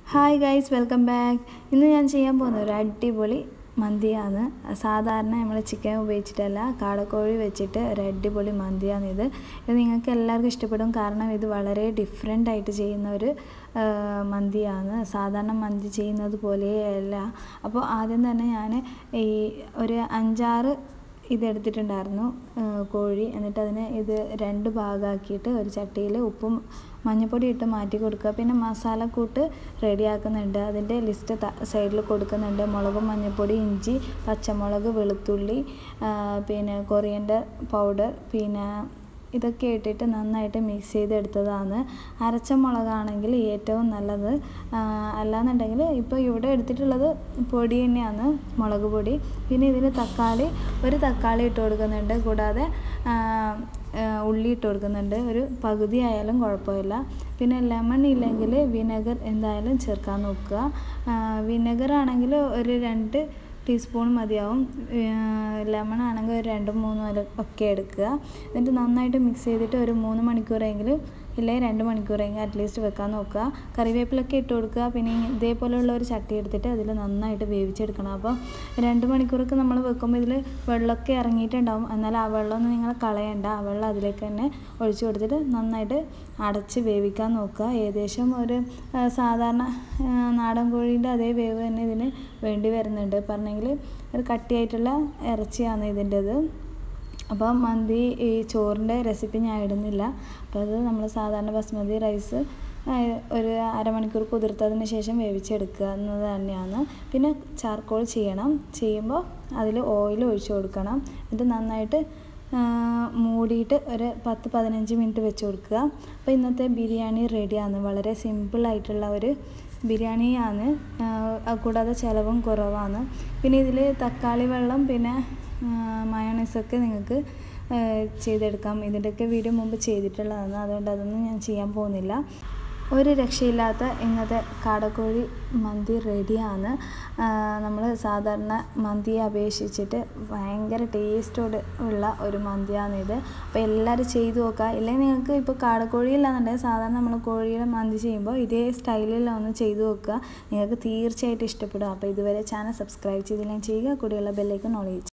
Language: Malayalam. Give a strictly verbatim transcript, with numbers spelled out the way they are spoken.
Hi guys, welcome back. ഇന്ന് ഞാൻ ചെയ്യാൻ പോകുന്ന ഒരു അടിപൊളി മന്തിയാണ്. സാധാരണ നമ്മൾ ചിക്കൻ ഉപയോഗിച്ചിട്ടല്ല, കാടക്കോഴി വെച്ചിട്ട് ഒരു അടിപൊളി മന്തിയാണിത്. ഇത് നിങ്ങൾക്ക് എല്ലാവർക്കും ഇഷ്ടപ്പെടും, കാരണം ഇത് വളരെ ഡിഫറെൻ്റ് ആയിട്ട് ചെയ്യുന്ന ഒരു മന്തിയാണ്. സാധാരണ മന്തി ചെയ്യുന്നത് പോലെയല്ല. അപ്പോൾ ആദ്യം തന്നെ ഞാൻ ഈ ഒരു അഞ്ചാറ് ഇതെടുത്തിട്ടുണ്ടായിരുന്നു കോഴി. എന്നിട്ട് അതിനെ ഇത് രണ്ട് ഭാഗമാക്കിയിട്ട് ഒരു ചട്ടിയിൽ ഉപ്പും മഞ്ഞൾപ്പൊടി ഇട്ട് മാറ്റി കൊടുക്കുക. പിന്നെ മസാലക്കൂട്ട് റെഡിയാക്കുന്നുണ്ട്, അതിൻ്റെ ലിസ്റ്റ് സൈഡിൽ കൊടുക്കുന്നുണ്ട്. മുളകും മഞ്ഞൾപ്പൊടി, ഇഞ്ചി, പച്ചമുളക്, വെളുത്തുള്ളി, പിന്നെ കൊറിയൻഡർ പൗഡർ, പിന്നെ ഇതൊക്കെ ഇട്ടിട്ട് നന്നായിട്ട് മിക്സ് ചെയ്തെടുത്തതാണ്. അരച്ച മുളകാണെങ്കിൽ ഏറ്റവും നല്ലത്. അല്ലാന്നുണ്ടെങ്കിൽ ഇപ്പോൾ ഇവിടെ എടുത്തിട്ടുള്ളത് പൊടി തന്നെയാണ്, മുളക് പൊടി. പിന്നെ ഇതിൽ തക്കാളി ഒരു തക്കാളി ഇട്ട് കൊടുക്കുന്നുണ്ട്, കൂടാതെ ഉള്ളി ഇട്ട് കൊടുക്കുന്നുണ്ട്. ഒരു പകുതി ആയാലും കുഴപ്പമില്ല. പിന്നെ ലെമൺ ഇല്ലെങ്കിൽ വിനെഗർ എന്തായാലും ചേർക്കാൻ നോക്കുക. വിനെഗർ ആണെങ്കിൽ ഒരു രണ്ട് ടീസ്പൂൺ മതിയാവും. ലെമൺ ആണെങ്കിൽ ഒരു രണ്ട് മൂന്ന് വരെ ഒക്കെ എടുക്കുക. എന്നിട്ട് നന്നായിട്ട് മിക്സ് ചെയ്തിട്ട് ഒരു മൂന്ന് മണിക്കൂറെങ്കിലും ഇല്ലേ രണ്ട് മണിക്കൂറെങ്കിലും അറ്റ്ലീസ്റ്റ് വെക്കാൻ നോക്കുക. കറിവേപ്പിലൊക്കെ ഇട്ട് കൊടുക്കുക. പിന്നെ ഇതേപോലെയുള്ള ഒരു ചട്ടി എടുത്തിട്ട് അതിൽ നന്നായിട്ട് വേവിച്ചെടുക്കണം. അപ്പോൾ രണ്ട് മണിക്കൂറൊക്കെ നമ്മൾ വെക്കുമ്പോൾ ഇതിൽ വെള്ളമൊക്കെ ഇറങ്ങിയിട്ടുണ്ടാവും. എന്നാൽ ആ വെള്ളമൊന്നും നിങ്ങൾ കളയണ്ട, ആ വെള്ളം അതിലേക്ക് തന്നെ ഒഴിച്ചു കൊടുത്തിട്ട് നന്നായിട്ട് അടച്ച് വേവിക്കാൻ നോക്കുക. ഏകദേശം ഒരു സാധാരണ നാടൻ കോഴീൻ്റെ അതേ വേവ് തന്നെ ഇതിന് വേണ്ടി വരുന്നുണ്ട്. പറഞ്ഞെങ്കിൽ ഒരു കട്ടിയായിട്ടുള്ള ഇറച്ചിയാണ് ഇതിൻ്റെത്. അപ്പോൾ മന്തി ഈ ചോറിൻ്റെ റെസിപ്പി ഞാൻ ഇടുന്നില്ല. അപ്പോൾ അത് നമ്മൾ സാധാരണ ബസ്മതി റൈസ് ഒരു അരമണിക്കൂർ കുതിർത്തതിന് ശേഷം വേവിച്ചെടുക്കുക എന്നത് തന്നെയാണ്. പിന്നെ ചാർക്കോൾ ചെയ്യണം. ചെയ്യുമ്പോൾ അതിൽ ഓയിൽ ഒഴിച്ചു കൊടുക്കണം. എന്നിട്ട് നന്നായിട്ട് മൂടിയിട്ട് ഒരു പത്ത് പതിനഞ്ച് മിനിറ്റ് വെച്ച് കൊടുക്കുക. അപ്പോൾ ഇന്നത്തെ ബിരിയാണി റെഡിയാണ്. വളരെ സിമ്പിളായിട്ടുള്ള ഒരു ബിരിയാണിയാണ്, കൂടാതെ ചിലവും കുറവാണ്. പിന്നെ ഇതിൽ തക്കാളി വെള്ളം പിന്നെ മയോണൈസൊക്കെ നിങ്ങൾക്ക് ചെയ്തെടുക്കാം. ഇതിൻ്റെയൊക്കെ വീഡിയോ മുമ്പ് ചെയ്തിട്ടുള്ളതാണ്, അതുകൊണ്ട് അതൊന്നും ഞാൻ ചെയ്യാൻ പോകുന്നില്ല. ഒരു രക്ഷയില്ലാത്ത ഇന്നത്തെ കാടക്കോഴി മന്തി റെഡിയാണ്. നമ്മൾ സാധാരണ മന്തിയെ അപേക്ഷിച്ചിട്ട് ഭയങ്കര ടേസ്റ്റോട് ഉള്ള ഒരു മന്തിയാണിത്. അപ്പോൾ എല്ലാവരും ചെയ്തു നോക്കുക. ഇല്ലെങ്കിൽ നിങ്ങൾക്ക് ഇപ്പോൾ കാടക്കോഴി ഇല്ലാന്നുണ്ടെങ്കിൽ സാധാരണ നമ്മൾ കോഴിയുടെ മന്തി ചെയ്യുമ്പോൾ ഇതേ സ്റ്റൈലിൽ ഒന്ന് ചെയ്തു നോക്കുക. നിങ്ങൾക്ക് തീർച്ചയായിട്ടും ഇഷ്ടപ്പെടും. അപ്പോൾ ഇതുവരെ ചാനൽ സബ്സ്ക്രൈബ് ചെയ്തില്ലെങ്കിൽ ചെയ്യുക, കൂടെയുള്ള ബെല്ലൈക്കൺ ഓൺ ചെയ്യുക.